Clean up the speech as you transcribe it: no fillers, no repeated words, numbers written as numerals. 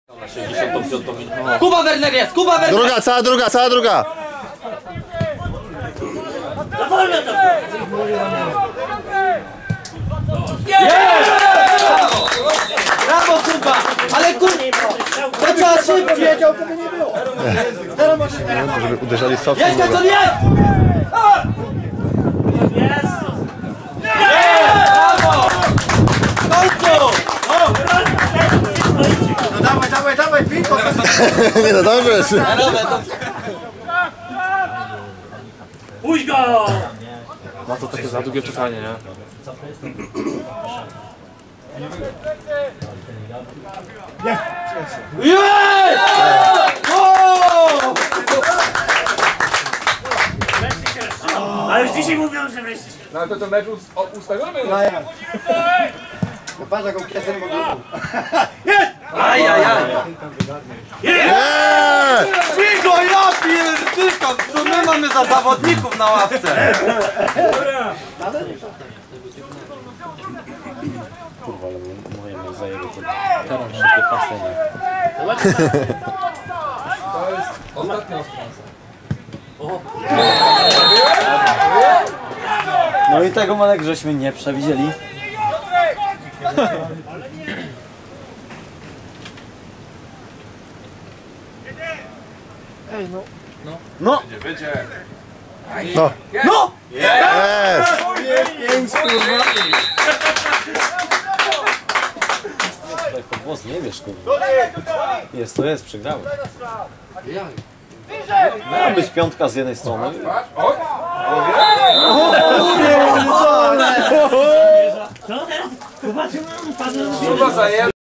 Na 65 minutę. Kuba Werner jest! Kuba Werner! Druga, cała druga! Brawo Kuba! Ale Kuba! To trzeba szybciej! Wiedział, gdyby nie było. Teraz możesz... Żeby uderzali w soft. Jest to nie! Brawo! W końcu! No dawaj, piłko. Nie no, dobrze jest. Puść go! Ma to takie za długie czytanie, nie? Jest! Ale już dzisiaj mówią, że wreszcie. No ale to mecz ustawiony był. Patrz, jaką kiesę mogę. Ajajaj! Nie! Figo, ja pierdykam! Co my mamy za zawodników na ławce? Kurwa, ale moje mnie zajęły to teraz szybkie pasenie. To jest ostatnia szansa. No i tego Malek żeśmy nie przewidzieli. No! Będzie. No! No! Jest! To włos nie wiesz, kurwa. Jest, to jest, przegrałeś. Miała być piątka z jednej strony. Patrz, oj! Co teraz? Zobaczymy, padł. Chyba zajęty.